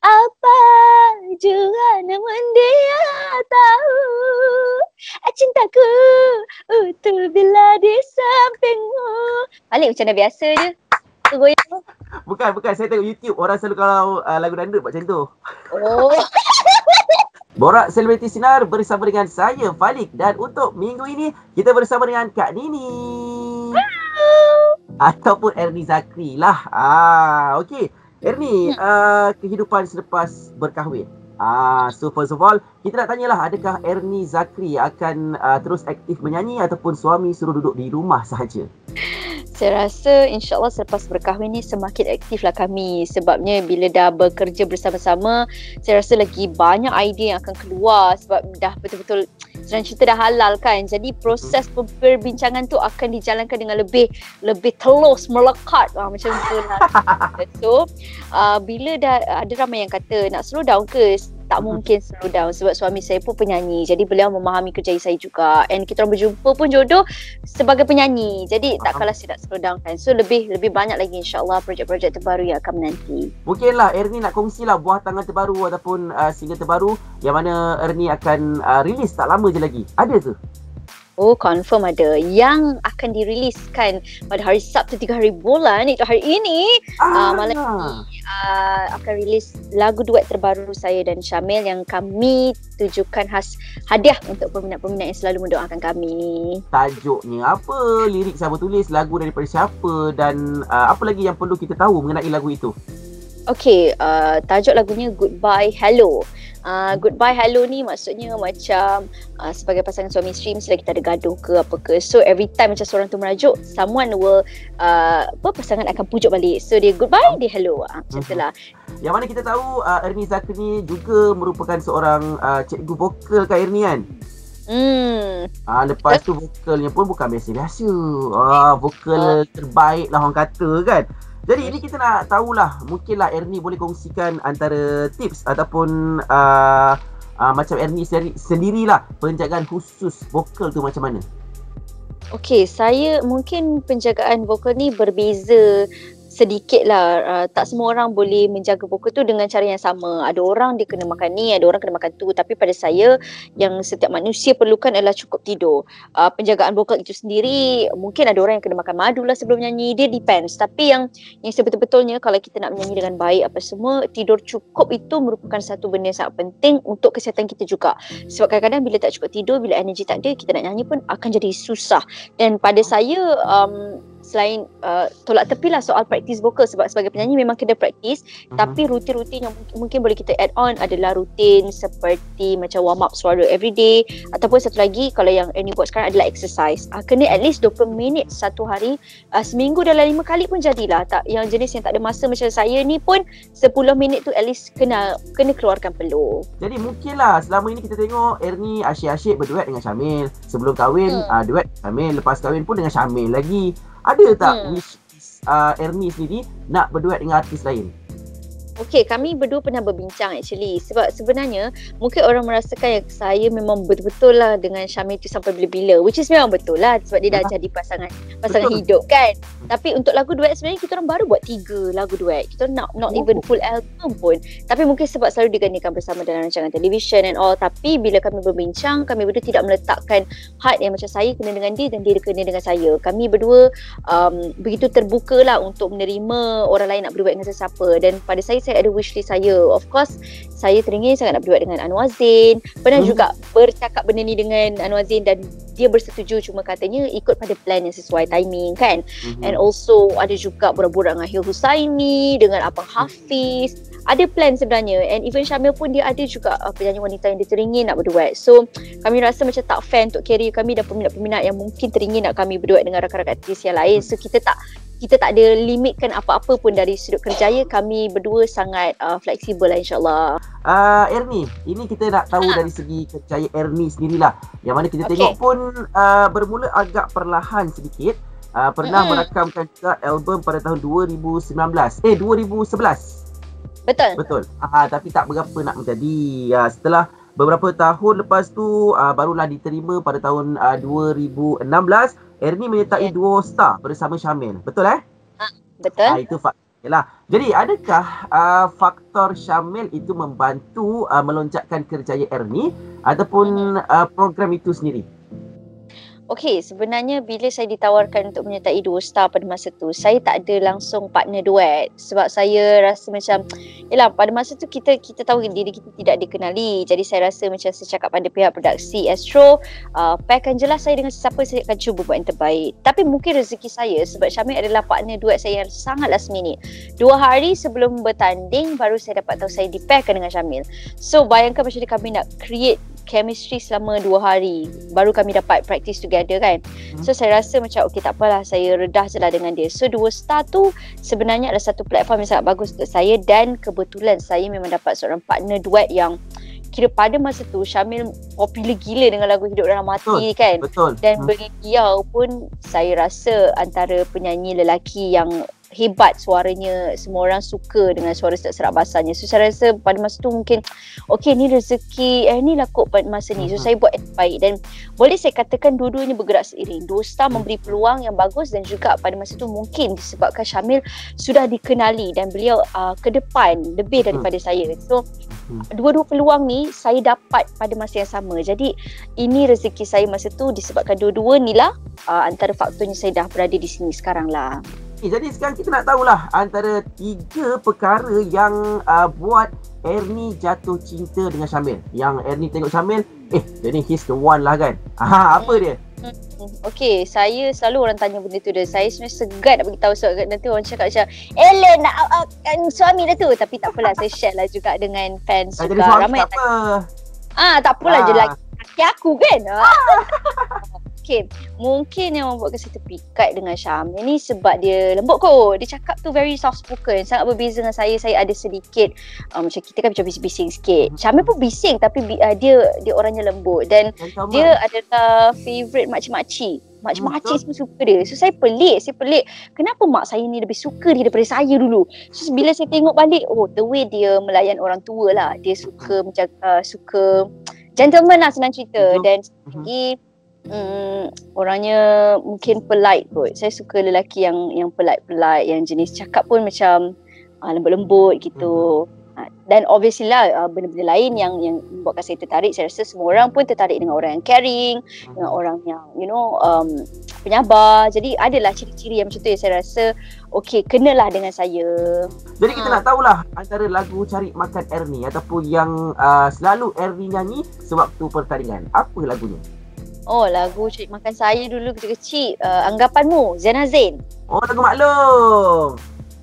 apa juga namun dia tahu cintaku utuh bila di sampingmu. Balik macam dah biasa je. Tu goyang. Bukan. Saya tengok YouTube. Orang selalu kalau lagu dangdut buat macam tu. Oh. Borak Selebriti Sinar bersama dengan saya, Falik. Dan untuk minggu ini, kita bersama dengan Kak Nini. Ataupun Ernie Zakri lah. Okey. Ernie, kehidupan selepas berkahwin. So first of all, kita nak tanyalah, adakah Ernie Zakri akan terus aktif menyanyi ataupun suami suruh duduk di rumah sahaja? Saya rasa insyaAllah selepas berkahwin ni semakin aktiflah kami. Sebabnya bila dah bekerja bersama-sama, saya rasa lagi banyak idea yang akan keluar. Sebab dah betul-betul senang cerita dah halal kan. Jadi proses perbincangan tu akan dijalankan dengan lebih telus, melekat macam tu lah. So bila dah ada ramai yang kata nak slow down ke, tak mungkin slow down sebab suami saya pun penyanyi. Jadi beliau memahami kerjaya saya juga. And kita orang berjumpa pun jodoh sebagai penyanyi. Jadi takkanlah saya nak slow down kan. So lebih banyak lagi insyaAllah projek-projek terbaru yang akan menanti. Mungkinlah Ernie nak kongsilah buah tangan terbaru ataupun single terbaru yang mana Ernie akan rilis tak lama je lagi. Ada ke? Oh, confirm ada. Yang akan diriliskan pada hari Sabtu 3 hari bulan, itu hari ini. Malam ini akan rilis lagu duet terbaru saya dan Syamel yang kami tujukan khas hadiah untuk peminat-peminat yang selalu mendoakan kami. Tajuknya apa? Lirik siapa tulis? Lagu daripada siapa? Dan apa lagi yang perlu kita tahu mengenai lagu itu? Okey, tajuk lagunya Goodbye Hello. Goodbye Hello ni maksudnya macam sebagai pasangan suami isteri mestilah kita ada gaduh ke apa ke. So every time macam seorang tu merajuk, someone will pasangan akan pujuk balik. So dia goodbye, dia hello. Macam tu lah. Yang mana kita tahu Ernie Zakri ni juga merupakan seorang cikgu vokal kan Ernie kan? Lepas tu vokalnya pun bukan biasa-biasa. Vokal terbaik lah orang kata kan. Jadi ini kita nak tahulah, mungkinlah Ernie boleh kongsikan antara tips ataupun macam Ernie sendirilah penjagaan khusus vokal tu macam mana? Okey, saya mungkin penjagaan vokal ni berbeza sedikit lah. Tak semua orang boleh menjaga vokal tu dengan cara yang sama. Ada orang dia kena makan ni, ada orang kena makan tu. Tapi pada saya, yang setiap manusia perlukan adalah cukup tidur. Penjagaan vokal itu sendiri, mungkin ada orang yang kena makan madu lah sebelum nyanyi. Dia depends. Tapi yang sebetul-betulnya kalau kita nak menyanyi dengan baik apa semua, tidur cukup itu merupakan satu benda yang sangat penting untuk kesihatan kita juga. Sebab kadang-kadang bila tak cukup tidur, bila energi tak ada, kita nak nyanyi pun akan jadi susah. Dan pada saya, selain tolak tepi lah soal praktis vokal, sebab sebagai penyanyi memang kena praktis, tapi rutin-rutin yang mungkin boleh kita add on adalah rutin seperti macam warm up suara everyday, ataupun satu lagi kalau yang Ernie buat sekarang adalah exercise. Kena at least 20 minit satu hari, seminggu dalam 5 kali pun jadilah. Tak yang jenis yang tak ada masa macam saya ni pun 10 minit tu at least kena keluarkan peluh. Jadi mungkinlah selama ini kita tengok Ernie asyik-asyik berduet dengan Syamel. Sebelum kahwin duet Syamel, lepas kahwin pun dengan Syamel lagi. Ada tak wish Ernie sendiri nak berduet dengan artis lain? Okey, kami berdua pernah berbincang actually. Sebab sebenarnya mungkin orang merasakan yang saya memang betul-betul lah dengan Syamel tu sampai bila-bila. Which is memang betul lah sebab dia dah jadi pasangan hidup kan. Tapi untuk lagu duet sebenarnya kita orang baru buat 3 lagu duet. Kita orang not even full album pun. Tapi mungkin sebab selalu digandakan bersama dalam rancangan television and all. Tapi bila kami berbincang, kami berdua tidak meletakkan had yang macam saya kena dengan dia dan dia kena dengan saya. Kami berdua begitu terbuka lah untuk menerima orang lain nak berduet dengan sesiapa. Dan pada saya ada wishlist saya. Of course, saya teringin sangat nak berduet dengan Anwar Zain. Pernah juga bercakap benda ni dengan Anwar Zain dan dia bersetuju, cuma katanya ikut pada plan yang sesuai timing kan. And also ada juga borak-borak dengan Hil Husaini, dengan Abang Hafiz. Ada plan sebenarnya. And even Syamel pun dia ada juga penyanyi wanita yang dia teringin nak berduet. So kami rasa macam tak fair untuk career kami dan peminat-peminat yang mungkin teringin nak kami berduet dengan rakan-rakan artis yang lain. So kita tak ada limitkan apa-apa pun dari sudut kerjaya. Kami berdua sangat fleksibel lah insyaAllah. Ernie, ini kita nak tahu dari segi kerjaya Ernie sendirilah. Yang mana kita tengok pun bermula agak perlahan sedikit. Pernah merakamkan juga album pada tahun 2011. Betul. Tapi tak berapa nak menjadi. Setelah beberapa tahun lepas tu barulah diterima pada tahun 2016. Ernie menyertai duo Star bersama Syamel. Betul Betul. Itu Yalah. Jadi adakah faktor Syamel itu membantu melonjakkan kerjaya Ernie ataupun program itu sendiri? Okey, sebenarnya bila saya ditawarkan untuk menyertai Dua Star pada masa tu, saya tak ada langsung partner duet sebab saya rasa macam yalah pada masa tu kita tahu diri kita tidak dikenali. Jadi saya rasa macam saya cakap pada pihak produksi Astro, pairkan je lah saya dengan sesiapa, saya akan cuba buat yang terbaik. Tapi mungkin rezeki saya sebab Syamil adalah partner duet saya yang sangat last minute. 2 hari sebelum bertanding baru saya dapat tahu saya dipairkan dengan Syamil. So bayangkan macam mana kami nak create chemistry selama 2 hari baru kami dapat practice together kan. So saya rasa macam okey tak apalah, saya redah je lah dengan dia. So Dua Star tu sebenarnya adalah satu platform yang sangat bagus untuk saya dan kebetulan saya memang dapat seorang partner duet yang kira pada masa tu Syamil popular gila dengan lagu Hidup Dalam Mati kan. Betul. Dan beliau pun saya rasa antara penyanyi lelaki yang hebat suaranya, semua orang suka dengan suara serak basahnya. So saya rasa pada masa tu mungkin okey ni rezeki ni lah kot pada masa ni. So saya buat yang terbaik dan boleh saya katakan dua-duanya bergerak seiring. Dua Star memberi peluang yang bagus dan juga pada masa tu mungkin disebabkan Syamil sudah dikenali dan beliau ke depan lebih daripada saya. So dua-dua peluang ni saya dapat pada masa yang sama. Jadi ini rezeki saya masa tu disebabkan dua-dua ni lah antara faktornya saya dah berada di sini sekarang lah. Jadi sekarang kita nak tahulah antara 3 perkara yang buat Ernie jatuh cinta dengan Syamil. Yang Ernie tengok Syamil, dia ni he's the one lah kan. Apa dia? Okey, saya selalu orang tanya benda tu dia. Saya sebenarnya segan nak beritahu sebab nanti orang cakap macam Ellen nak suami dah tu. Tapi tak apalah, saya share lah juga dengan fans juga. Jadi suami ramai tak apa. tak apalah je lagi aku kan. Okay, mungkin yang membuatkan saya terpikat dengan Syamil ni sebab dia lembut kot. Dia cakap tu very soft spoken. Sangat berbeza dengan saya. Saya ada sedikit macam kita kan macam bising-bising sikit. Syamil pun bising tapi dia orangnya lembut. Dan dia adalah favourite makcik-makcik. Makcik-makcik semua suka dia. So saya pelik. Kenapa mak saya ni lebih suka dia daripada saya dulu. So bila saya tengok balik, the way dia melayan orang tua lah. Dia suka macam suka gentleman lah senang cerita. Dan lagi orangnya mungkin polite kot. Saya suka lelaki yang polite, yang jenis cakap pun macam lembut-lembut gitu. Dan obviously lah benda-benda lain yang membuatkan saya tertarik. Saya rasa semua orang pun tertarik dengan orang yang caring, dengan orang yang penyabar. Jadi adalah ciri-ciri yang macam tu yang saya rasa okey, kenalah dengan saya. Jadi kita nak tahulah antara lagu Cari Makan Ernie ataupun yang selalu Ernie nyanyi sewaktu pertandingan. Apa lagunya? Lagu Cari Makan saya dulu kecil-kecil. Anggapanmu, Zainal Zain. Lagu Maklum.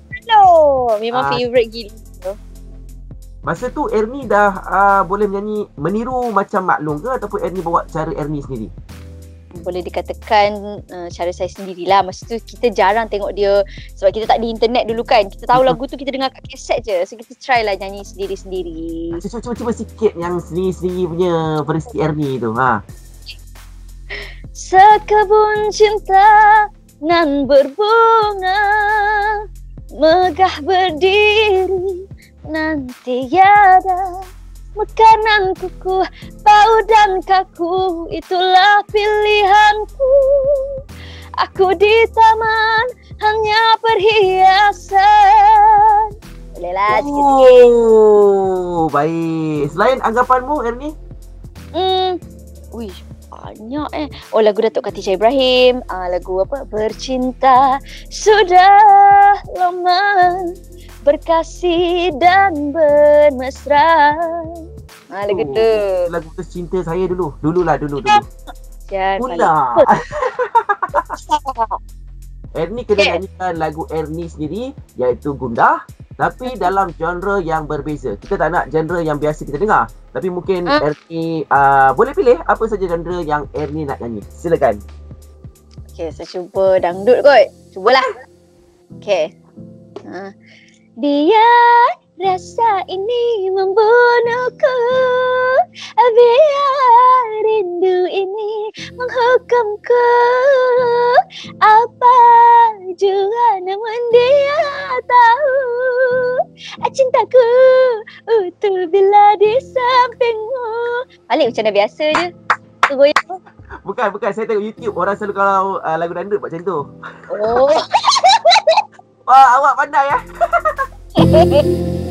Memang favourite gila. Masa tu Ernie dah boleh menyanyi, meniru macam Maklum ke ataupun Ernie bawa cara Ernie sendiri? Boleh dikatakan cara saya sendirilah. Masa tu kita jarang tengok dia sebab kita tak ada internet dulu kan. Kita tahu lagu tu kita dengar kat kaset je. So kita try lah nyanyi sendiri-sendiri. Cuba sikit yang sendiri-sendiri punya versi Ernie tu. Sekebun cinta nan berbunga megah berdiri nan tiada mekanan kuku bau dan kaku, itulah pilihanku. Aku di taman hanya perhiasan. Bolehlah sikit-sikit. Baik. Selain anggapanmu Ernie? Banyak lagu Datuk Khatijah Ibrahim, lagu apa, Bercinta Sudah Lama, Berkasih dan Bermesra. Lagu tu. Lagu tercinta saya dulu. Dulu. Pula. Ernie kena nyanyikan lagu Ernie sendiri iaitu Gundah, tapi dalam genre yang berbeza. Kita tak nak genre yang biasa kita dengar. Tapi mungkin Ernie boleh pilih apa saja genre yang Ernie nak nyanyi. Silakan. Okay, saya cuba dangdut kot. Cubalah. Okay. Biar rasa ini membunuhku, biar rindu ini menghukumku. Apa jua namun dia tahu cintaku utuh bila di sampingmu. Balik macam dah biasa je. Tu goyang. Bukan. Saya tengok YouTube orang selalu kalau lagu dangdut buat macam tu. Wah, awak pandai ya.